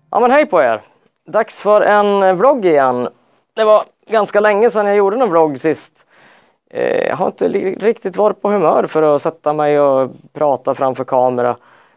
Ja men hej på er! Dags för en vlogg igen. Det var ganska länge sedan jag gjorde en vlogg sist. Jag har inte riktigt varit på humör för att sätta mig och prata framför kamera.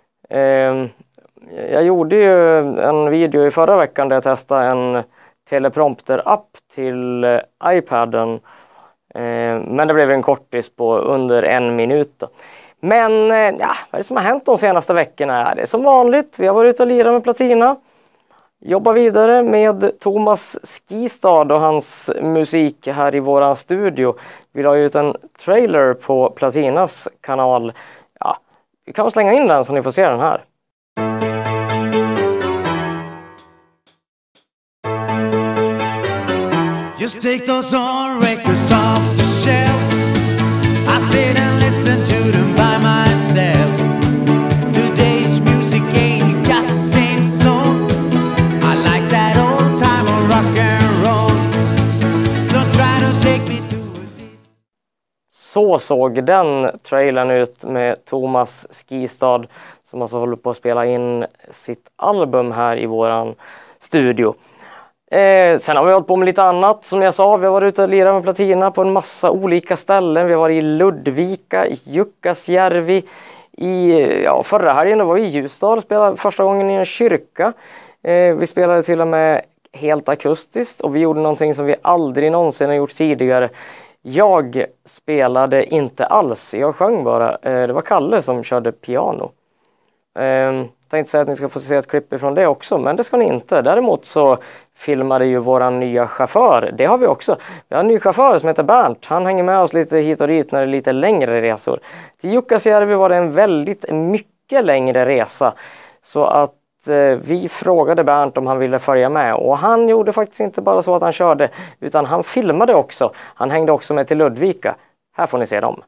Jag gjorde ju en video i förra veckan där jag testade en teleprompter-app till iPaden. Men det blev en kortis på under 1 minut då. Men ja, vad är det som har hänt de senaste veckorna? Det är som vanligt, vi har varit ute och lirat med Platina. Jobbar vidare med Thomas Skistad och hans musik här i våran studio. Vi la ut en trailer på Platinas kanal. Ja, vi kan slänga in den så ni får se den här. Just take those old records off the shelf. I sit and listen to them by myself. Today's music ain't got the same song. I like that old time of rock and roll. Don't try to take me to a Så såg den trailern ut med Thomas Skistad som alltså håller på att spela in sitt album här i våran studio. Sen har vi hållit på med lite annat som jag sa. Vi har varit ute och lirat med Platina på en massa olika ställen. Vi har varit i Ludvika, i Jukkasjärvi. Förra helgen var vi i Ljusdal och spelade första gången i en kyrka. Vi spelade till och med helt akustiskt och vi gjorde någonting som vi aldrig någonsin har gjort tidigare. Jag spelade inte alls, jag sjöng bara. Det var Kalle som körde piano. Tänkte säga att ni ska få se ett klipp ifrån det också, men det ska ni inte. Däremot så filmade ju våran nya chaufför. Det har vi också. Vi har en ny chaufför som heter Bernt. Han hänger med oss lite hit och dit när det är lite längre resor. Till Jukkasjärvi var det en väldigt mycket längre resa. Så att vi frågade Bernt om han ville följa med. Och han gjorde faktiskt inte bara så att han körde, utan han filmade också. Han hängde också med till Ludvika. Här får ni se dem.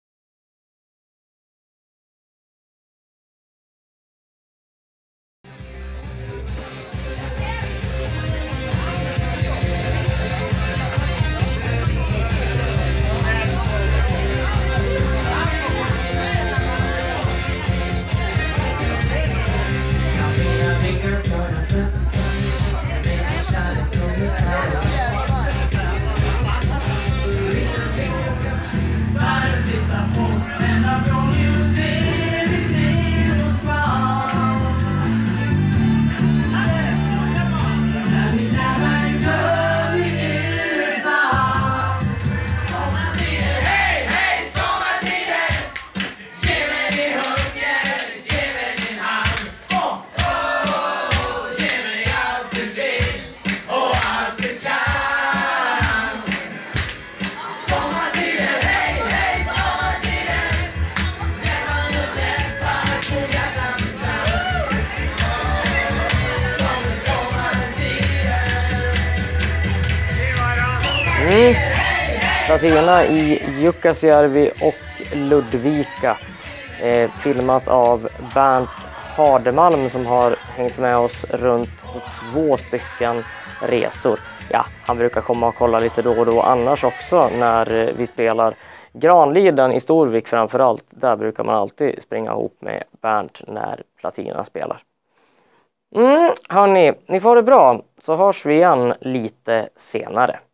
Platina i Jukkasjärvi och Ludvika. Filmat av Bernt Hardemalm som har hängt med oss runt på 2 stycken resor. Ja, han brukar komma och kolla lite då och då annars också när vi spelar Granliden i Storvik framförallt. Där brukar man alltid springa ihop med Bernt när Platina spelar. Hörni, ni får det bra så hörs vi igen lite senare.